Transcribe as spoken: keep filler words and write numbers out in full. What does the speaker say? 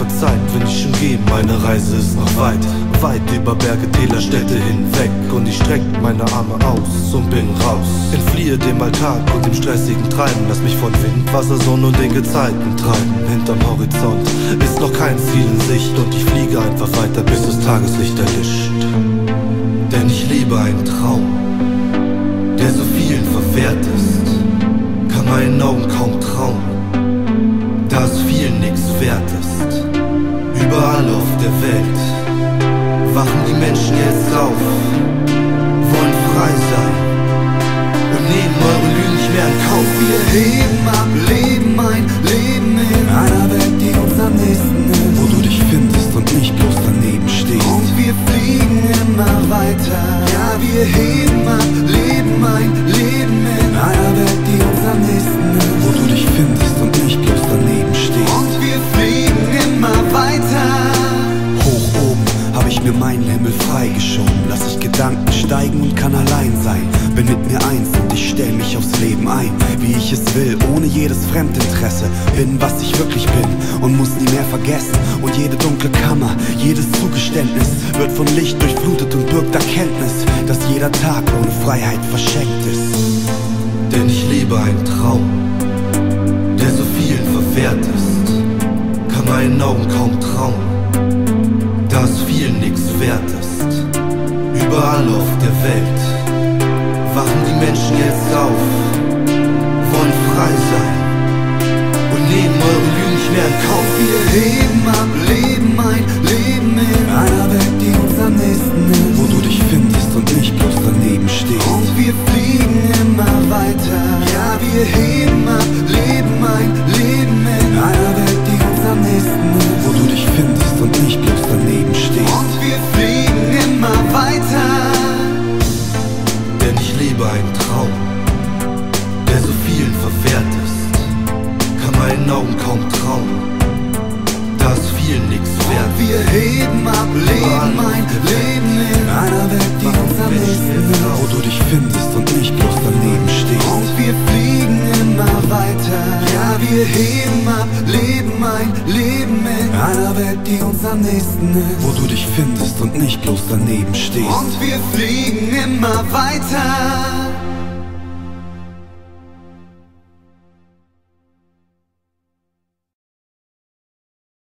verzeiht, wenn ich schon gehe, meine Reise ist noch weit. Weit über Berge, Täler, Städte hinweg. Und ich streck meine Arme aus und bin raus. Entfliehe dem Alltag und dem stressigen Treiben. Lass mich von Wind, Wasser, Sonne und den Gezeiten treiben. Hinterm Horizont ist noch kein Ziel in Sicht. Und ich fliege einfach weiter, bis das Tageslicht erlischt. Denn ich lebe einen Traum, der so vielen verwehrt ist. Kann meinen Augen kaum trauen, da es vielen nix wert ist. Überall auf der Welt wachen die Menschen jetzt auf, wollen frei sein und nehmen eure Lügen nicht mehr in Kauf. Wir heben ab, leben ein Leben in einer Welt, die uns am nächsten ist, wo du dich findest und nicht bloß daneben stehst. Und wir fliegen immer weiter. Ja, wir heben ab, leben ein Leben in einer Welt, die uns am nächsten ist, wo du dich findest und nicht bloß daneben stehst. Und wir fliegen immer weiter. Hoch oben hab ich mir meinen Himmel freigeschoben. Lass ich Gedanken steigen und kann allein sein. Bin mit mir eins und ich stell mich aufs Leben ein, wie ich es will, ohne jedes Fremdinteresse. Bin, was ich wirklich bin und muss nie mehr vergessen. Und jede dunkle Kammer, jedes Zugeständnis wird von Licht durchflutet und birgt Erkenntnis, dass jeder Tag ohne Freiheit verschenkt ist. Denn ich lebe einen Traum, der so vielen verwehrt ist. Kann meinen Augen kaum trauen, da es vielen nix wert ist. Überall auf der Welt wachen die Menschen jetzt auf, wollen frei sein und nehmen eure Lügen nicht mehr in Kauf. Wir heben ab, leben ein Leben in einer Welt, die uns am nächsten ist, wo du dich findest und nicht bloß daneben stehst. Und wir fliegen immer weiter. Ja, wir heben ab, leben ein Leben in einer Welt, die uns am nächsten ist, wo du dich findest und nicht bloß daneben stehst. Und wir fliegen immer weiter. Denn ich lebe einen Traum, der so vielen verwehrt ist. Kann meinen Augen kaum trauen, da es vielen nix wert ist. Wir heben ab, leben ein Leben in einer Welt, die uns am nächsten ist, wo du dich findest und nicht bloß daneben stehst. Und wir fliegen immer weiter. Ja, wir heben ab, leben ein Leben in einer Welt, die uns am nächsten ist, wo du dich findest und nicht bloß daneben stehst. Und wir fliegen immer weiter.